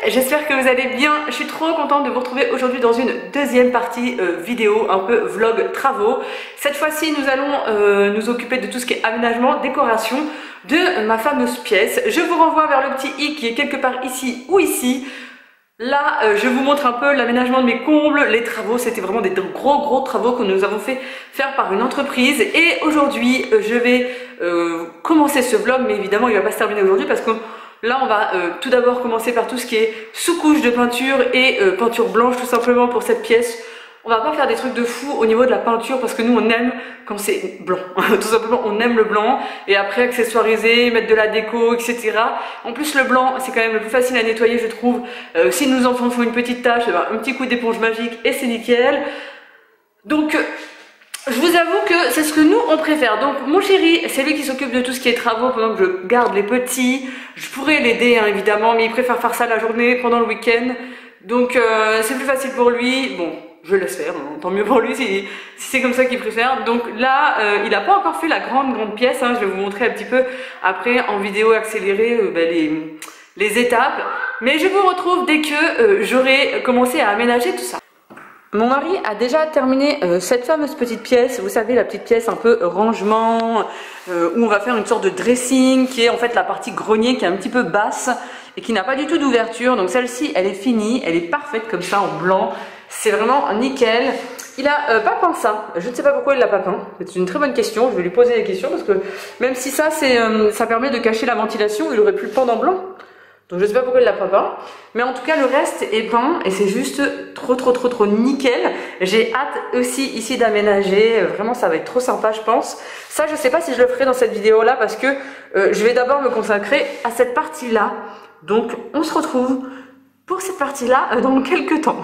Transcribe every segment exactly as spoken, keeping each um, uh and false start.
j'espère que vous allez bien. Je suis trop contente de vous retrouver aujourd'hui dans une deuxième partie euh, vidéo, un peu vlog travaux. Cette fois-ci, nous allons euh, nous occuper de tout ce qui est aménagement, décoration de ma fameuse pièce. Je vous renvoie vers le petit i qui est quelque part ici ou ici. Là, euh, je vous montre un peu l'aménagement de mes combles, les travaux. C'était vraiment des gros gros travaux que nous avons fait faire par une entreprise. Et aujourd'hui, euh, je vais euh, commencer ce vlog, mais évidemment, il ne va pas se terminer aujourd'hui parce que là, on va euh, tout d'abord commencer par tout ce qui est sous-couche de peinture et euh, peinture blanche tout simplement pour cette pièce. On va pas faire des trucs de fou au niveau de la peinture parce que nous on aime quand c'est blanc. Tout simplement on aime le blanc et après accessoiriser, mettre de la déco, et cetera. En plus le blanc c'est quand même le plus facile à nettoyer je trouve. Euh, si nos enfants font une petite tache, eh ben, un petit coup d'éponge magique et c'est nickel. Donc je vous avoue que c'est ce que nous on préfère. Donc mon chéri c'est lui qui s'occupe de tout ce qui est travaux pendant que je garde les petits. Je pourrais l'aider hein, évidemment mais il préfère faire ça la journée pendant le week-end. Donc euh, c'est plus facile pour lui. Bon. Je laisse faire, hein. Tant mieux pour lui si, si c'est comme ça qu'il préfère. Donc là, euh, il n'a pas encore fait la grande grande pièce, hein. Je vais vous montrer un petit peu après en vidéo accélérée euh, bah, les, les étapes. Mais je vous retrouve dès que euh, j'aurai commencé à aménager tout ça. Mon mari a déjà terminé euh, cette fameuse petite pièce, vous savez la petite pièce un peu rangement, euh, où on va faire une sorte de dressing qui est en fait la partie grenier qui est un petit peu basse et qui n'a pas du tout d'ouverture. Donc celle-ci elle est finie, elle est parfaite comme ça en blanc. C'est vraiment nickel. Il a euh, pas peint ça. Je ne sais pas pourquoi il l'a pas peint. C'est une très bonne question. Je vais lui poser des questions parce que même si ça, c'est, euh, ça permet de cacher la ventilation, il aurait pu le peindre en blanc. Donc je ne sais pas pourquoi il l'a pas peint. Mais en tout cas, le reste est peint et c'est juste trop, trop, trop, trop nickel. J'ai hâte aussi ici d'aménager. Vraiment, ça va être trop sympa, je pense. Ça, je ne sais pas si je le ferai dans cette vidéo-là parce que euh, je vais d'abord me consacrer à cette partie-là. Donc, on se retrouve pour cette partie-là euh, dans quelques temps.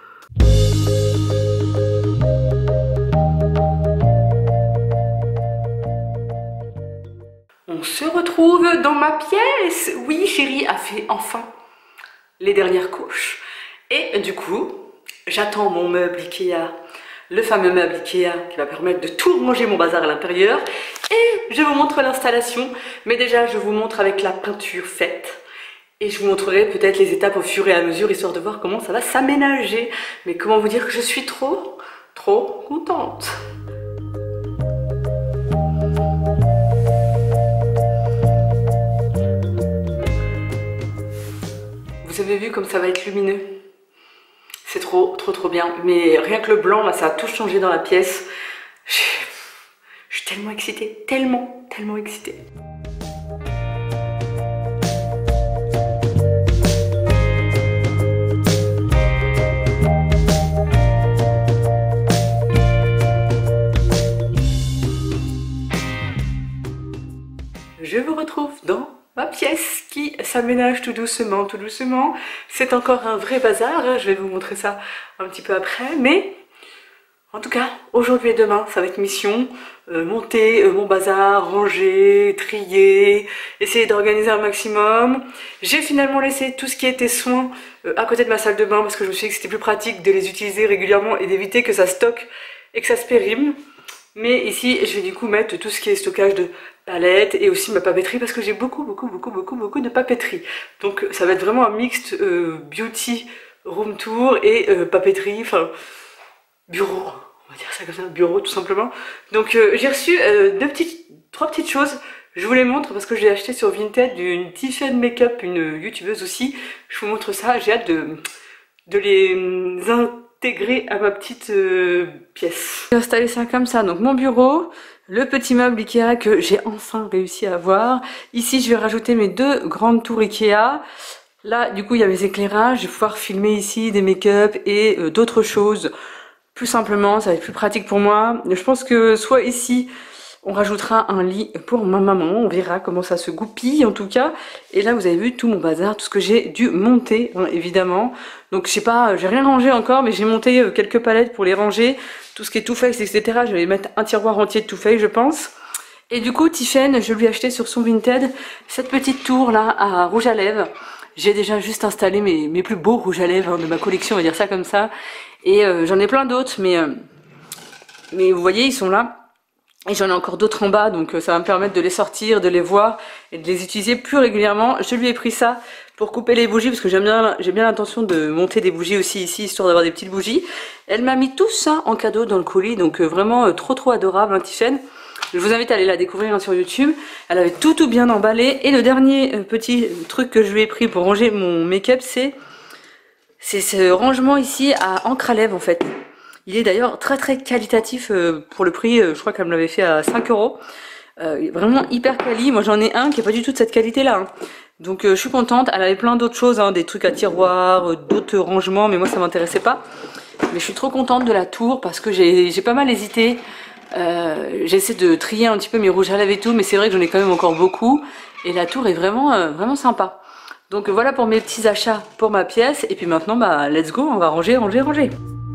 On se retrouve dans ma pièce. Oui, chérie a fait enfin les dernières couches. Et du coup, j'attends mon meuble Ikea, le fameux meuble Ikea qui va permettre de tout ranger mon bazar à l'intérieur. Et je vous montre l'installation. Mais déjà, je vous montre avec la peinture faite. Et je vous montrerai peut-être les étapes au fur et à mesure, histoire de voir comment ça va s'aménager. Mais comment vous dire que je suis trop, trop contente. Vous avez vu comme ça va être lumineux? C'est trop, trop, trop bien. Mais rien que le blanc, là, ça a tout changé dans la pièce. Je, je suis tellement excitée, tellement, tellement excitée. Je vous retrouve dans ma pièce qui s'aménage tout doucement, tout doucement. C'est encore un vrai bazar, je vais vous montrer ça un petit peu après, mais en tout cas, aujourd'hui et demain, ça va être mission, euh, monter euh, mon bazar, ranger, trier, essayer d'organiser un maximum. J'ai finalement laissé tout ce qui était soins euh, à côté de ma salle de bain parce que je me suis dit que c'était plus pratique de les utiliser régulièrement et d'éviter que ça stocke et que ça se périme. Mais ici, je vais du coup mettre tout ce qui est stockage de palettes et aussi ma papeterie parce que j'ai beaucoup, beaucoup, beaucoup, beaucoup, beaucoup de papeterie. Donc ça va être vraiment un mixte euh, beauty, room tour et euh, papeterie, enfin bureau, on va dire ça comme ça, bureau tout simplement. Donc euh, j'ai reçu euh, deux petites, trois petites choses. Je vous les montre parce que j'ai acheté sur Vinted d'une Tiffany Makeup, une youtubeuse aussi. Je vous montre ça, j'ai hâte de, de les intégrer à ma petite euh, pièce. J'ai installé ça comme ça, donc mon bureau, le petit meuble Ikea que j'ai enfin réussi à avoir. Ici je vais rajouter mes deux grandes tours Ikea. Là du coup il y a mes éclairages, je vais pouvoir filmer ici des make-up et euh, d'autres choses. Plus simplement, ça va être plus pratique pour moi. Je pense que soit ici on rajoutera un lit pour ma maman, on verra comment ça se goupille en tout cas. Et là vous avez vu tout mon bazar, tout ce que j'ai dû monter hein, évidemment. Donc je sais pas, j'ai rien rangé encore mais j'ai monté euh, quelques palettes pour les ranger. Tout ce qui est Too Faced et cetera. Je vais mettre un tiroir entier de Too Faced je pense. Et du coup Tiffany, je lui ai acheté sur son Vinted cette petite tour là à rouge à lèvres. J'ai déjà juste installé mes, mes plus beaux rouges à lèvres hein, de ma collection, on va dire ça comme ça. Et euh, j'en ai plein d'autres mais, euh, mais vous voyez ils sont là. Et j'en ai encore d'autres en bas, donc ça va me permettre de les sortir, de les voir et de les utiliser plus régulièrement. Je lui ai pris ça pour couper les bougies parce que j'aime bien, j'ai bien l'intention de monter des bougies aussi ici, histoire d'avoir des petites bougies. Elle m'a mis tout ça en cadeau dans le colis, donc vraiment trop trop adorable, hein, Tiffen. Je vous invite à aller la découvrir, hein, sur YouTube. Elle avait tout tout bien emballé. Et le dernier euh, petit truc que je lui ai pris pour ranger mon make-up, c'est c'est ce rangement ici à encre à lèvres en fait. Il est d'ailleurs très très qualitatif euh, pour le prix, euh, je crois qu'elle me l'avait fait à cinq euros. Euh, vraiment hyper quali. Moi j'en ai un qui est pas du tout de cette qualité là, hein. Donc euh, je suis contente. Elle avait plein d'autres choses, hein, des trucs à tiroir, euh, d'autres rangements, mais moi ça m'intéressait pas. Mais je suis trop contente de la tour parce que j'ai j'ai pas mal hésité. Euh, J'essaie de trier un petit peu mes rouges à lèvres et tout, mais c'est vrai que j'en ai quand même encore beaucoup. Et la tour est vraiment euh, vraiment sympa. Donc voilà pour mes petits achats pour ma pièce. Et puis maintenant, bah let's go, on va ranger, ranger, ranger.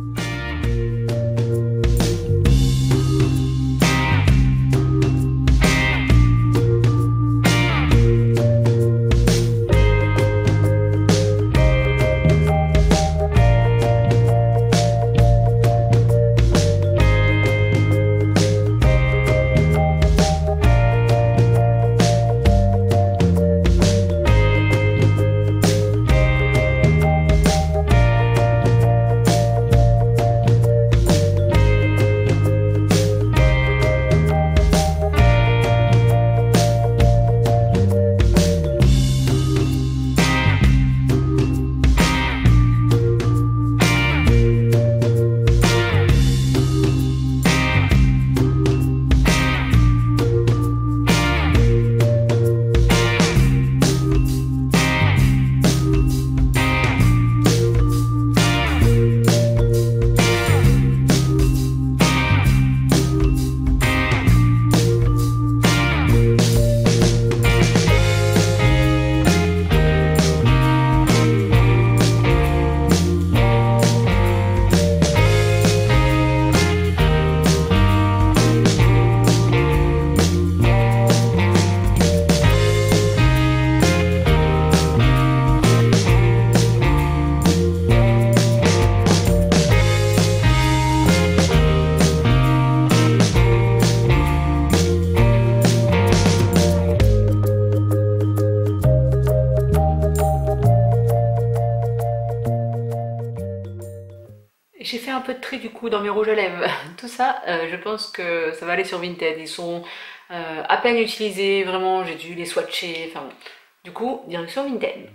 J'ai fait un peu de tri du coup dans mes rouges à lèvres. Tout ça, euh, je pense que ça va aller sur Vinted. Ils sont euh, à peine utilisés, vraiment, j'ai dû les swatcher. Enfin bon. Du coup, direction Vinted.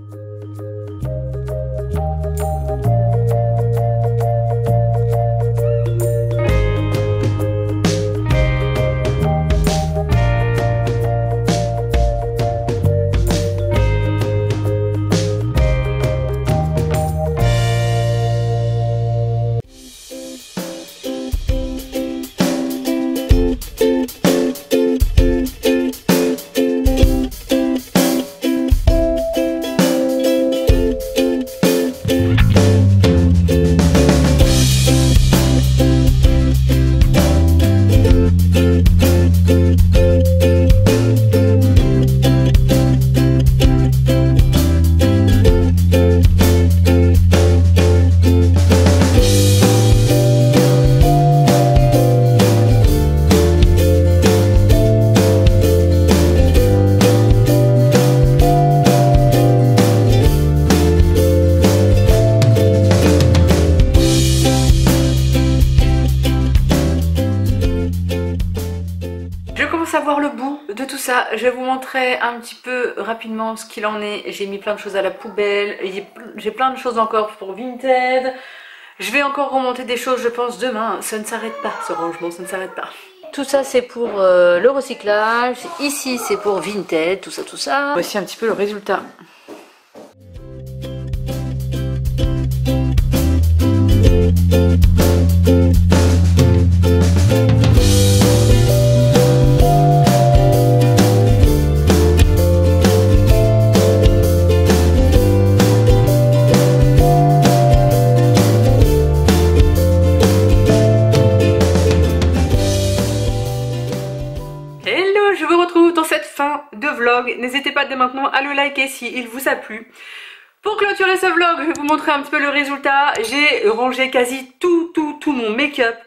Savoir le bout de tout ça, je vais vous montrer un petit peu rapidement ce qu'il en est. J'ai mis plein de choses à la poubelle, j'ai plein de choses encore pour Vinted. Je vais encore remonter des choses, je pense, demain. Ça ne s'arrête pas, ce rangement, ça ne s'arrête pas. Tout ça c'est pour euh, le recyclage, ici c'est pour Vinted, tout ça, tout ça. Voici un petit peu le résultat. De vlog, n'hésitez pas dès maintenant à le liker si il vous a plu. Pour clôturer ce vlog, je vais vous montrer un petit peu le résultat. J'ai rangé quasi tout tout tout mon make-up.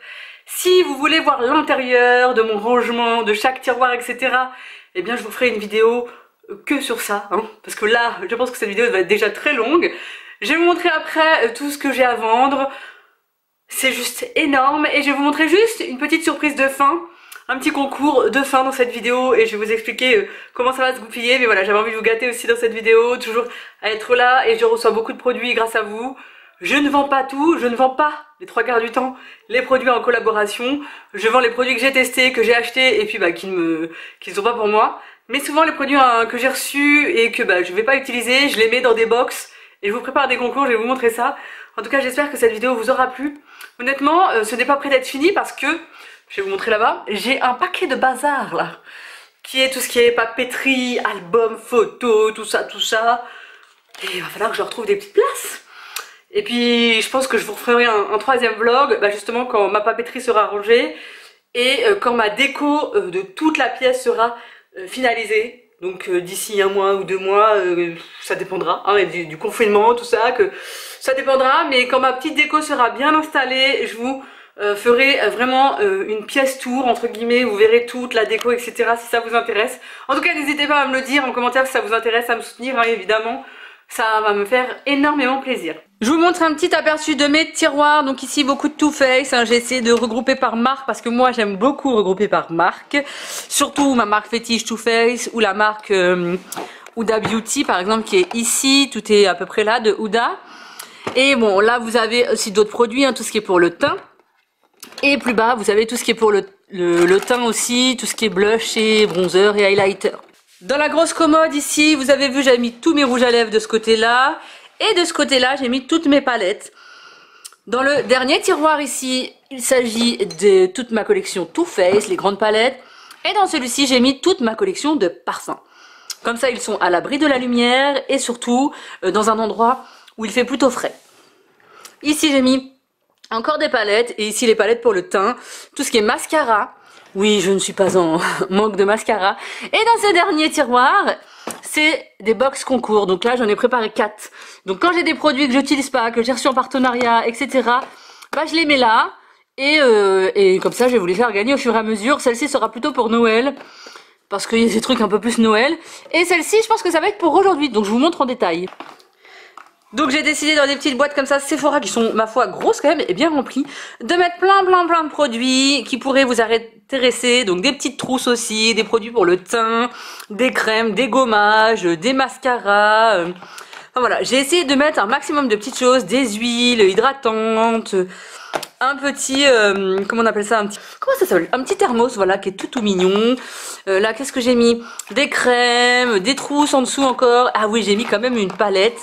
Si vous voulez voir l'intérieur de mon rangement, de chaque tiroir, et cetera, eh bien je vous ferai une vidéo que sur ça, hein, parce que là, je pense que cette vidéo va être déjà très longue. Je vais vous montrer après tout ce que j'ai à vendre. C'est juste énorme et je vais vous montrer juste une petite surprise de fin. Un petit concours de fin dans cette vidéo et je vais vous expliquer comment ça va se goupiller. Mais voilà, j'avais envie de vous gâter aussi dans cette vidéo, toujours à être là, et je reçois beaucoup de produits grâce à vous. Je ne vends pas tout, je ne vends pas les trois quarts du temps les produits en collaboration. Je vends les produits que j'ai testés, que j'ai achetés et puis bah, qui ne qui ne sont pas pour moi. Mais souvent les produits hein, que j'ai reçus et que bah, je ne vais pas utiliser, je les mets dans des box et je vous prépare des concours, je vais vous montrer ça. En tout cas, j'espère que cette vidéo vous aura plu. Honnêtement, euh, ce n'est pas prêt d'être fini parce que je vais vous montrer là-bas. J'ai un paquet de bazar là, qui est tout ce qui est papeterie, album, photo, tout ça, tout ça. Et il va falloir que je retrouve des petites places. Et puis je pense que je vous referai un, un troisième vlog, bah justement quand ma papeterie sera rangée et euh, quand ma déco euh, de toute la pièce sera euh, finalisée. Donc euh, d'ici un mois ou deux mois, euh, ça dépendra hein, du, du confinement, tout ça, que ça dépendra. Mais quand ma petite déco sera bien installée, je vous Euh, ferai euh, vraiment euh, une pièce tour entre guillemets, vous verrez toute la déco, etc, si ça vous intéresse. En tout cas, n'hésitez pas à me le dire en commentaire si ça vous intéresse, à me soutenir hein, évidemment, ça va me faire énormément plaisir. Je vous montre un petit aperçu de mes tiroirs. Donc ici beaucoup de Too Faced, hein. J'ai essayé de regrouper par marque parce que moi j'aime beaucoup regrouper par marque, surtout ma marque fétiche Too Faced ou la marque euh, Huda Beauty par exemple qui est ici, tout est à peu près là de Huda. Et bon là vous avez aussi d'autres produits, hein, tout ce qui est pour le teint. Et plus bas, vous avez tout ce qui est pour le, le, le teint aussi, tout ce qui est blush et bronzer et highlighter. Dans la grosse commode ici, vous avez vu, j'avais mis tous mes rouges à lèvres de ce côté-là. Et de ce côté-là, j'ai mis toutes mes palettes. Dans le dernier tiroir ici, il s'agit de toute ma collection Too Faced, les grandes palettes. Et dans celui-ci, j'ai mis toute ma collection de parfums. Comme ça, ils sont à l'abri de la lumière et surtout euh, dans un endroit où il fait plutôt frais. Ici, j'ai mis encore des palettes, et ici les palettes pour le teint, tout ce qui est mascara. Oui, je ne suis pas en manque de mascara. Et dans ce dernier tiroir, c'est des box concours. Donc là, j'en ai préparé quatre. Donc quand j'ai des produits que j'utilise pas, que j'ai reçus en partenariat, et cetera, bah je les mets là. Et, euh, et comme ça, je vais vous les faire gagner au fur et à mesure. Celle-ci sera plutôt pour Noël, parce qu'il y a des trucs un peu plus Noël. Et celle-ci, je pense que ça va être pour aujourd'hui. Donc je vous montre en détail. Donc j'ai décidé dans des petites boîtes comme ça Sephora qui sont ma foi grosses quand même et bien remplies de mettre plein plein plein de produits qui pourraient vous intéresser. Donc des petites trousses aussi, des produits pour le teint, des crèmes, des gommages, des mascaras. Euh... Enfin voilà, j'ai essayé de mettre un maximum de petites choses, des huiles hydratantes, un petit, euh, comment on appelle ça, un petit, comment ça s'appelle, un petit thermos voilà qui est tout tout mignon. Euh, là qu'est-ce que j'ai mis? Des crèmes, des trousses en dessous encore. Ah oui, j'ai mis quand même une palette.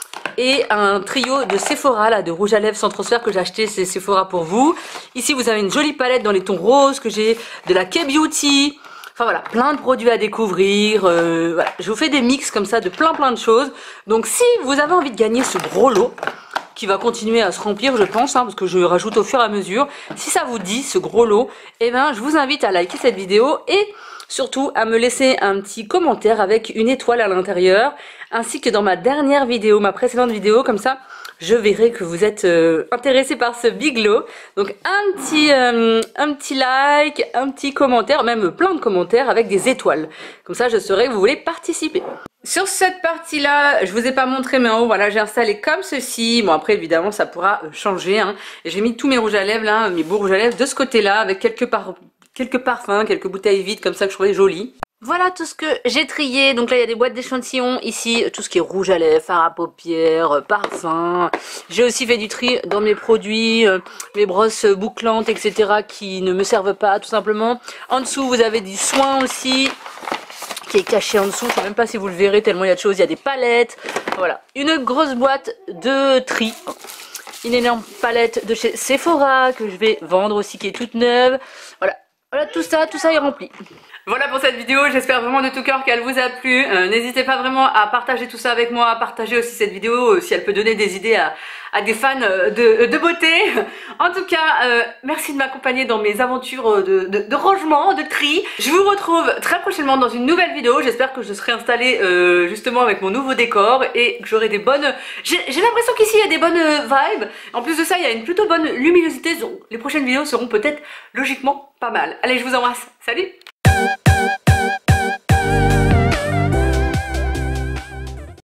Et un trio de Sephora là, de rouge à lèvres sans transfert que j'ai acheté, c'est Sephora pour vous. Ici vous avez une jolie palette dans les tons roses que j'ai, de la K-Beauty. Enfin voilà, plein de produits à découvrir. Euh, voilà. Je vous fais des mix comme ça de plein plein de choses. Donc si vous avez envie de gagner ce gros lot, qui va continuer à se remplir je pense, hein, parce que je rajoute au fur et à mesure. Si ça vous dit ce gros lot, eh ben, je vous invite à liker cette vidéo et surtout à me laisser un petit commentaire avec une étoile à l'intérieur, ainsi que dans ma dernière vidéo, ma précédente vidéo, comme ça je verrai que vous êtes euh, intéressé par ce big lot. Donc un petit, euh, un petit like, un petit commentaire, même plein de commentaires avec des étoiles. Comme ça je saurai que vous voulez participer. Sur cette partie là, je vous ai pas montré mais en haut voilà j'ai installé comme ceci. Bon après évidemment ça pourra changer hein. J'ai mis tous mes rouges à lèvres là, mes beaux rouges à lèvres de ce côté là avec quelques, par... quelques parfums, quelques bouteilles vides comme ça que je trouvais jolies. Voilà tout ce que j'ai trié. Donc là il y a des boîtes d'échantillons ici, tout ce qui est rouge à lèvres, fard à paupières, parfum. J'ai aussi fait du tri dans mes produits, euh, mes brosses bouclantes etc qui ne me servent pas tout simplement. En dessous vous avez du soin aussi qui est caché en dessous, je sais même pas si vous le verrez tellement il y a de choses, il y a des palettes. Voilà, une grosse boîte de tri. Une énorme palette de chez Sephora que je vais vendre aussi qui est toute neuve. Voilà, voilà tout ça, tout ça est rempli. Voilà pour cette vidéo, j'espère vraiment de tout cœur qu'elle vous a plu. Euh, N'hésitez pas vraiment à partager tout ça avec moi, à partager aussi cette vidéo euh, si elle peut donner des idées à, à des fans de, de beauté. En tout cas, euh, merci de m'accompagner dans mes aventures de, de, de rangement, de tri. Je vous retrouve très prochainement dans une nouvelle vidéo. J'espère que je serai installée euh, justement avec mon nouveau décor et que j'aurai des bonnes... J'ai l'impression qu'ici il y a des bonnes vibes. En plus de ça, il y a une plutôt bonne luminosité. Donc les prochaines vidéos seront peut-être logiquement pas mal. Allez, je vous embrasse. Salut!